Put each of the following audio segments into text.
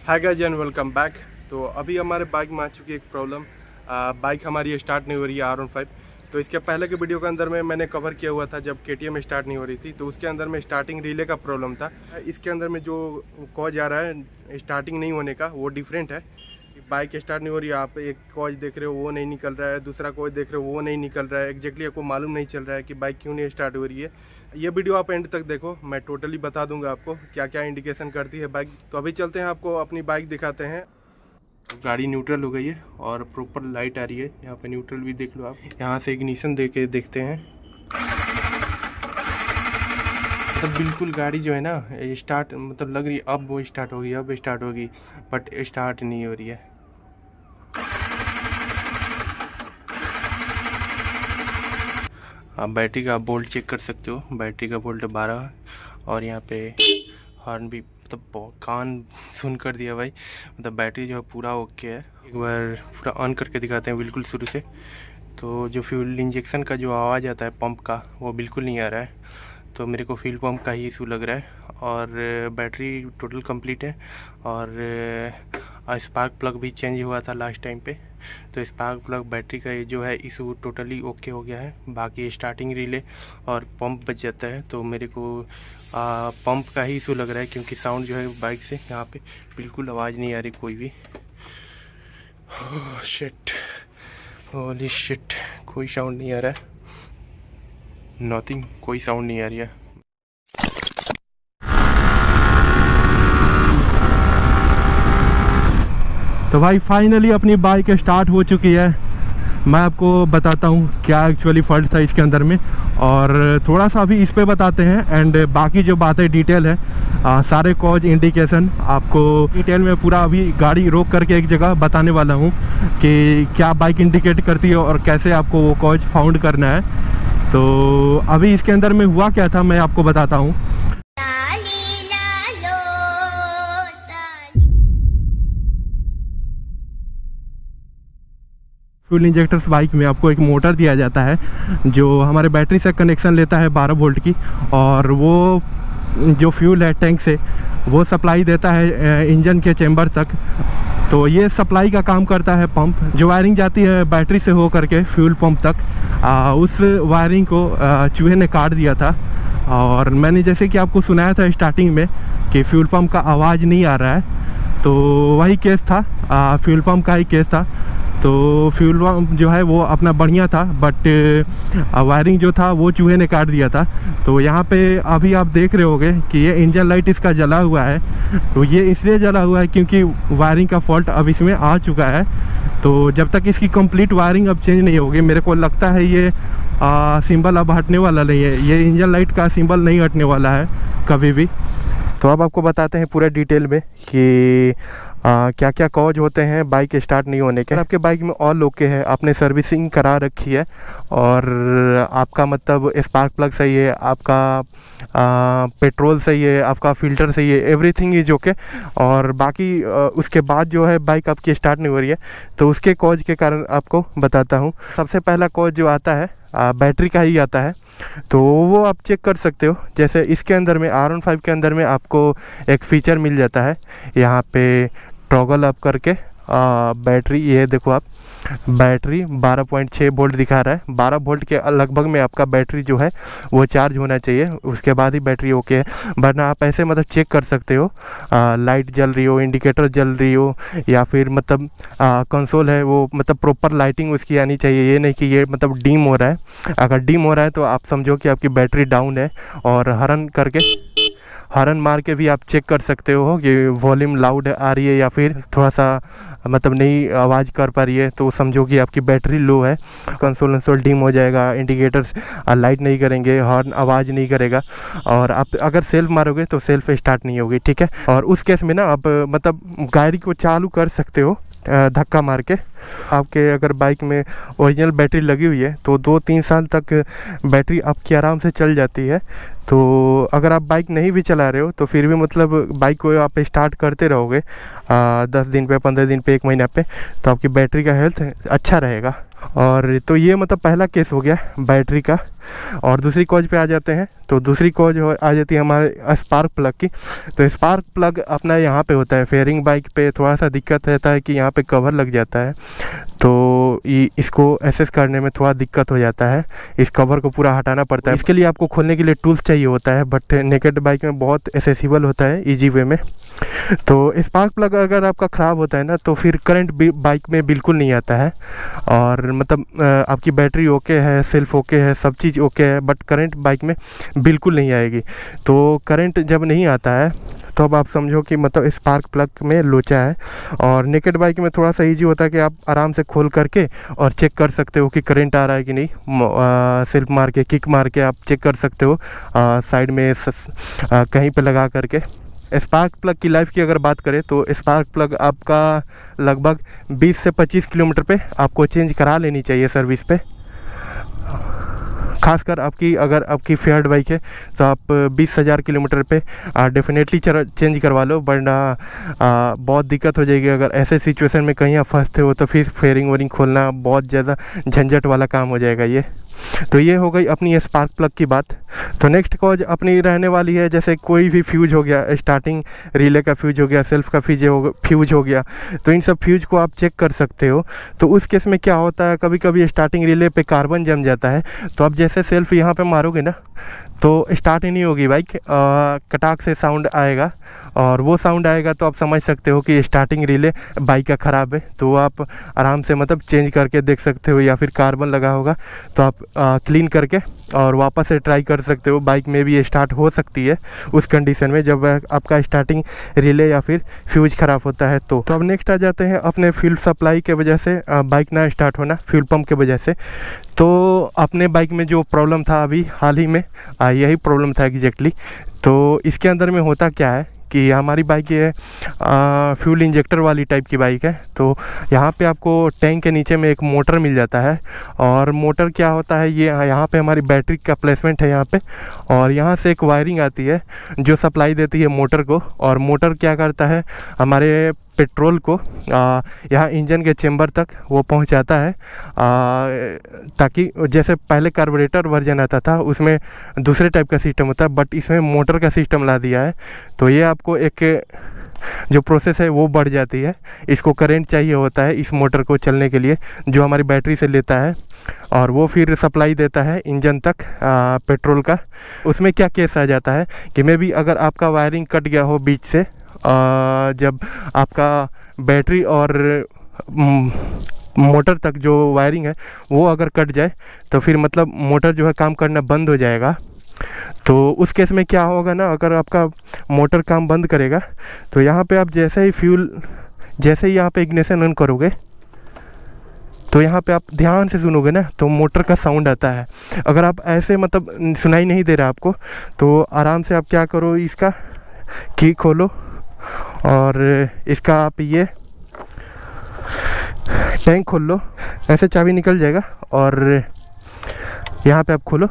Hi guys and welcome back. तो अभी हमारे बाइक में आ चुकी है एक प्रॉब्लम। बाइक हमारी स्टार्ट नहीं हो रही है R15। तो इसके पहले के वीडियो के अंदर में मैंने कवर किया हुआ था जब KTM स्टार्ट नहीं हो रही थी, तो उसके अंदर में स्टार्टिंग रिले का प्रॉब्लम था। इसके अंदर में जो कॉज आ रहा है स्टार्टिंग नहीं होने का वो डिफरेंट है। बाइक स्टार्ट नहीं हो रही है, आप एक कॉज देख रहे हो वो नहीं निकल रहा है, दूसरा कॉज देख रहे हो वो नहीं निकल रहा है। एग्जैक्टली आपको मालूम नहीं चल रहा है कि बाइक क्यों नहीं स्टार्ट हो रही है। ये वीडियो आप एंड तक देखो, मैं टोटली बता दूंगा आपको क्या क्या इंडिकेशन करती है बाइक। तो अभी चलते हैं, आपको अपनी बाइक दिखाते हैं। गाड़ी न्यूट्रल हो गई है और प्रॉपर लाइट आ रही है। यहाँ पे न्यूट्रल भी देख लो आप। यहाँ से इग्निशन दे के देखते हैं, मतलब बिल्कुल गाड़ी जो है ना स्टार्ट मतलब लग रही है अब वो स्टार्ट होगी, अब स्टार्ट होगी, बट स्टार्ट नहीं हो रही है। आप बैटरी का बोल्ट चेक कर सकते हो, बैटरी का बोल्ट 12 और यहाँ पे हॉर्न भी मतलब कान सुन कर दिया भाई। मतलब बैटरी जो है पूरा ओके है। एक बार पूरा ऑन करके दिखाते हैं बिल्कुल शुरू से। तो जो फ्यूल इंजेक्शन का जो आवाज़ आता है पंप का वो बिल्कुल नहीं आ रहा है, तो मेरे को फ्यूल पंप का ही इशू लग रहा है। और बैटरी टोटल कंप्लीट है और स्पार्क प्लग भी चेंज हुआ था लास्ट टाइम पे, तो स्पार्क प्लग बैटरी का ये जो है इशू टोटली ओके हो गया है। बाकी स्टार्टिंग रिले और पंप बच जाता है, तो मेरे को पंप का ही इशू लग रहा है क्योंकि साउंड जो है बाइक से यहाँ पे बिल्कुल आवाज़ नहीं आ रही कोई भी। शिट, होली शिट, कोई साउंड नहीं आ रहा है, नथिंग, कोई साउंड नहीं आ रही है। तो भाई फाइनली अपनी बाइक स्टार्ट हो चुकी है। मैं आपको बताता हूँ क्या एक्चुअली फॉल्ट था इसके अंदर में, और थोड़ा सा अभी इस पे बताते हैं एंड बाकी जो बातें डिटेल है सारे कॉज इंडिकेशन आपको डिटेल में पूरा अभी गाड़ी रोक करके एक जगह बताने वाला हूँ कि क्या बाइक इंडिकेट करती है और कैसे आपको वो कॉज फाउंड करना है। तो अभी इसके अंदर में हुआ क्या था मैं आपको बताता हूँ। फ्यूल इंजेक्टर्स बाइक में आपको एक मोटर दिया जाता है जो हमारे बैटरी से कनेक्शन लेता है 12 वोल्ट की, और वो जो फ्यूल है टैंक से वो सप्लाई देता है इंजन के चेंबर तक। तो ये सप्लाई का काम करता है पंप, जो वायरिंग जाती है बैटरी से हो करके फ्यूल पंप तक। उस वायरिंग को चूहे ने काट दिया था, और मैंने जैसे कि आपको सुनाया था स्टार्टिंग में कि फ्यूल पंप का आवाज़ नहीं आ रहा है, तो वही केस था, फ्यूल पंप का ही केस था। तो फ्यूल पंप जो है वो अपना बढ़िया था, बट वायरिंग जो था वो चूहे ने काट दिया था। तो यहाँ पे अभी आप देख रहे होगे कि ये इंजन लाइट इसका जला हुआ है, तो ये इसलिए जला हुआ है क्योंकि वायरिंग का फॉल्ट अब इसमें आ चुका है। तो जब तक इसकी कंप्लीट वायरिंग अब चेंज नहीं होगी, मेरे को लगता है ये सिंबल अब हटने वाला नहीं है, ये इंजन लाइट का सिंबल नहीं हटने वाला है कभी भी। तो अब आपको बताते हैं पूरे डिटेल में कि क्या क्या कॉज होते हैं बाइक स्टार्ट नहीं होने के। आपके बाइक में ऑल ओके है, आपने सर्विसिंग करा रखी है और आपका मतलब स्पार्क प्लग सही है, आपका पेट्रोल सही है, आपका फ़िल्टर सही है, एवरीथिंग इज ओके। और बाकी उसके बाद जो है बाइक आपकी स्टार्ट नहीं हो रही है, तो उसके कॉज के कारण आपको बताता हूँ। सबसे पहला कॉज जो आता है बैटरी का ही आता है, तो वो आप चेक कर सकते हो। जैसे इसके अंदर में R15 के अंदर में आपको एक फ़ीचर मिल जाता है, यहाँ पे टॉगल अप करके बैटरी, ये देखो आप बैटरी 12.6 वोल्ट दिखा रहा है। 12 वोल्ट के लगभग में आपका बैटरी जो है वो चार्ज होना चाहिए, उसके बाद ही बैटरी ओके है। वरना आप ऐसे मतलब चेक कर सकते हो, लाइट जल रही हो, इंडिकेटर जल रही हो, या फिर मतलब कंसोल है वो मतलब प्रॉपर लाइटिंग उसकी आनी चाहिए। ये नहीं कि ये मतलब डिम हो रहा है। अगर डिम हो रहा है तो आप समझो कि आपकी बैटरी डाउन है। और हॉर्न मार के भी आप चेक कर सकते हो कि वॉल्यूम लाउड आ रही है या फिर थोड़ा सा मतलब नहीं आवाज़ कर पा रही है, तो समझो कि आपकी बैटरी लो है। कंसोल डिम हो जाएगा, इंडिकेटर्स लाइट नहीं करेंगे, हॉर्न आवाज़ नहीं करेगा, और आप अगर सेल्फ मारोगे तो सेल्फ स्टार्ट नहीं होगी, ठीक है। और उस केस में ना आप मतलब गाड़ी को चालू कर सकते हो धक्का मार के। आपके अगर बाइक में ओरिजिनल बैटरी लगी हुई है तो 2-3 साल तक बैटरी आपकी आराम से चल जाती है। तो अगर आप बाइक नहीं भी चला रहे हो तो फिर भी मतलब बाइक को आप स्टार्ट करते रहोगे 10 दिन पे, 15 दिन पे, 1 महीना पे, तो आपकी बैटरी का हेल्थ अच्छा रहेगा। और तो ये मतलब पहला केस हो गया बैटरी का। और दूसरी कॉज पे आ जाते हैं। तो दूसरी कॉज आ जाती है हमारे स्पार्क प्लग की। तो स्पार्क प्लग अपना यहाँ पे होता है। फेयरिंग बाइक पे थोड़ा सा दिक्कत रहता है कि यहाँ पे कवर लग जाता है, तो इसको एसेस करने में थोड़ा दिक्कत हो जाता है। इस कवर को पूरा हटाना पड़ता है। इसके लिए आपको खोलने के लिए टूल्स चाहिए होता है, बट नेकेड बाइक में बहुत एसेसिबल होता है ईजी वे में। तो स्पार्क प्लग अगर आपका ख़राब होता है ना, तो फिर करंट भी बाइक में बिल्कुल नहीं आता है। और मतलब आपकी बैटरी ओके है, सेल्फ ओके है, सब चीज़ ओके है, बट करंट बाइक में बिल्कुल नहीं आएगी। तो करंट जब नहीं आता है तो अब आप समझो कि मतलब स्पार्क प्लग में लोचा है। और नेकेड बाइक में थोड़ा सा ईजी होता है कि आप आराम से खोल करके और चेक कर सकते हो कि करंट आ रहा है कि नहीं। सेल्फ मार के, किक मार के आप चेक कर सकते हो साइड में कहीं पे लगा करके। स्पार्क प्लग की लाइफ की अगर बात करें तो स्पार्क प्लग आपका लगभग 20 से 25 किलोमीटर पे आपको चेंज करा लेनी चाहिए सर्विस पे। खासकर अगर आपकी फेयर्ड बाइक है तो आप 20,000 किलोमीटर पे डेफिनेटली चेंज करवा लो, वरना बहुत दिक्कत हो जाएगी। अगर ऐसे सिचुएशन में कहीं आप फंसते हो तो फिर फेयरिंग वेयरिंग खोलना बहुत ज़्यादा झंझट वाला काम हो जाएगा ये। तो ये हो गई अपनी स्पार्क प्लग की बात। तो नेक्स्ट कॉज अपनी रहने वाली है, जैसे कोई भी फ्यूज हो गया, स्टार्टिंग रिले का फ्यूज हो गया, सेल्फ का फ्यूज हो गया, तो इन सब फ्यूज को आप चेक कर सकते हो। तो उस केस में क्या होता है, कभी कभी स्टार्टिंग रिले पे कार्बन जम जाता है, तो आप जैसे सेल्फ यहाँ पे मारोगे ना तो स्टार्ट ही नहीं होगी बाइक, कटाक से साउंड आएगा। और वो साउंड आएगा तो आप समझ सकते हो कि स्टार्टिंग रिले बाइक का ख़राब है। तो आप आराम से मतलब चेंज करके देख सकते हो, या फिर कार्बन लगा होगा तो आप क्लीन करके और वापस से ट्राई कर सकते हो। बाइक में भी स्टार्ट हो सकती है उस कंडीशन में जब आपका स्टार्टिंग रिले या फिर फ्यूज ख़राब होता है। तो अब नेक्स्ट आ जाते हैं अपने फ्यूल सप्लाई के वजह से बाइक ना स्टार्ट होना, फ्यूल पंप के वजह से। तो अपने बाइक में जो प्रॉब्लम था अभी हाल ही में यही प्रॉब्लम था एग्जैक्टली। तो इसके अंदर में होता क्या है कि हमारी बाइक ये फ्यूल इंजेक्टर वाली टाइप की बाइक है। तो यहाँ पे आपको टैंक के नीचे में एक मोटर मिल जाता है। और मोटर क्या होता है, ये यहाँ पे हमारी बैटरी का प्लेसमेंट है यहाँ पे, और यहाँ से एक वायरिंग आती है जो सप्लाई देती है मोटर को। और मोटर क्या करता है, हमारे पेट्रोल को यहाँ इंजन के चेम्बर तक वो पहुँचाता है, ताकि जैसे पहले कार्बोरेटर वर्जन आता था उसमें दूसरे टाइप का सिस्टम होता है, बट इसमें मोटर का सिस्टम ला दिया है। तो ये आपको एक जो प्रोसेस है वो बढ़ जाती है। इसको करंट चाहिए होता है इस मोटर को चलने के लिए, जो हमारी बैटरी से लेता है, और वो फिर सप्लाई देता है इंजन तक पेट्रोल का। उसमें क्या केस आ जाता है कि मे बी अगर आपका वायरिंग कट गया हो बीच से, जब आपका बैटरी और मोटर तक जो वायरिंग है वो अगर कट जाए तो फिर मतलब मोटर जो है काम करना बंद हो जाएगा। तो उस केस में क्या होगा ना, अगर आपका मोटर काम बंद करेगा तो यहाँ पे आप जैसे ही यहाँ पे इग्निशन ऑन करोगे तो यहाँ पे आप ध्यान से सुनोगे ना तो मोटर का साउंड आता है। अगर आप ऐसे मतलब सुनाई नहीं दे रहा आपको, तो आराम से आप क्या करो, इसका की खोलो और इसका आप ये टैंक खोल लो, ऐसे चाबी निकल जाएगा और यहाँ पे आप खोलो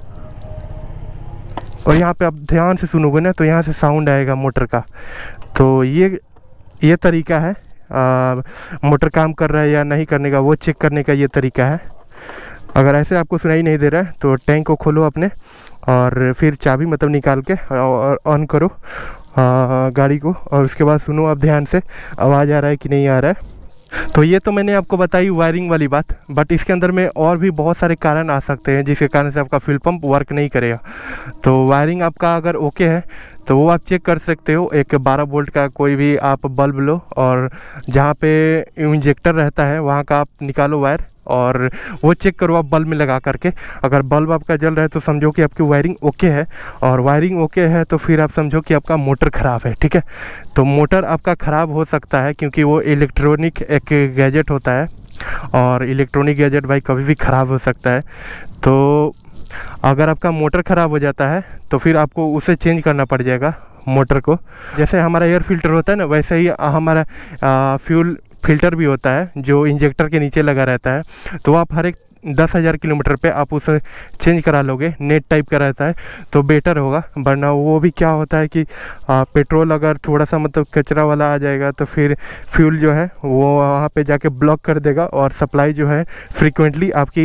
और यहाँ पे आप ध्यान से सुनोगे ना तो यहाँ से साउंड आएगा मोटर का। तो ये तरीका है मोटर काम कर रहा है या नहीं करने का, वो चेक करने का ये तरीका है। अगर ऐसे आपको सुनाई नहीं दे रहा है तो टैंक को खोलो अपने और फिर चाबी मतलब निकाल के और ऑन करो गाड़ी को, और उसके बाद सुनो आप ध्यान से आवाज़ आ रहा है कि नहीं आ रहा है। तो ये तो मैंने आपको बताई वायरिंग वाली बात, बट इसके अंदर में और भी बहुत सारे कारण आ सकते हैं जिसके कारण से आपका फ्यूल पंप वर्क नहीं करेगा। तो वायरिंग आपका अगर ओके है तो वो आप चेक कर सकते हो। एक 12 वोल्ट का कोई भी आप बल्ब लो और जहाँ पे इंजेक्टर रहता है वहाँ का आप निकालो वायर और वो चेक करो आप बल्ब में लगा करके। अगर बल्ब आपका जल रहा है तो समझो कि आपकी वायरिंग ओके है, और वायरिंग ओके है तो फिर आप समझो कि आपका मोटर ख़राब है। ठीक है, तो मोटर आपका ख़राब हो सकता है क्योंकि वो इलेक्ट्रॉनिक एक गैजेट होता है और इलेक्ट्रॉनिक गैजेट भाई कभी भी ख़राब हो सकता है। तो अगर आपका मोटर ख़राब हो जाता है तो फिर आपको उसे चेंज करना पड़ जाएगा मोटर को। जैसे हमारा एयर फिल्टर होता है ना, वैसे ही हमारा फ्यूल फिल्टर भी होता है जो इंजेक्टर के नीचे लगा रहता है। तो आप हर एक 10,000 किलोमीटर पे आप उसे चेंज करा लोगे, नेट टाइप का रहता है तो बेटर होगा। वरना वो भी क्या होता है कि पेट्रोल अगर थोड़ा सा मतलब कचरा वाला आ जाएगा तो फिर फ्यूल जो है वो वहाँ पे जाके ब्लॉक कर देगा और सप्लाई जो है फ्रीक्वेंटली आपकी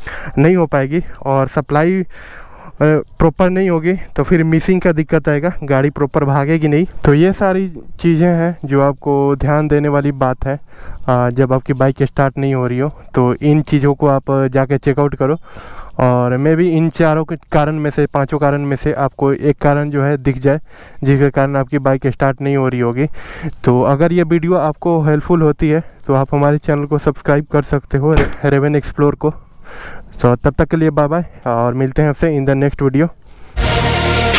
नहीं हो पाएगी और सप्लाई प्रॉपर नहीं होगी तो फिर मिसिंग का दिक्कत आएगा, गाड़ी प्रॉपर भागेगी नहीं। तो ये सारी चीज़ें हैं जो आपको ध्यान देने वाली बात है जब आपकी बाइक स्टार्ट नहीं हो रही हो। तो इन चीज़ों को आप जाके चेकआउट करो और मैं भी इन चारों के कारण में से, पांचों कारण में से आपको एक कारण जो है दिख जाए जिसके कारण आपकी बाइक स्टार्ट नहीं हो रही होगी। तो अगर ये वीडियो आपको हेल्पफुल होती है तो आप हमारे चैनल को सब्सक्राइब कर सकते हो, रेवन एक्सप्लोर को। तो तब तक के लिए बाय बाय और मिलते हैं आपसे इन द नेक्स्ट वीडियो।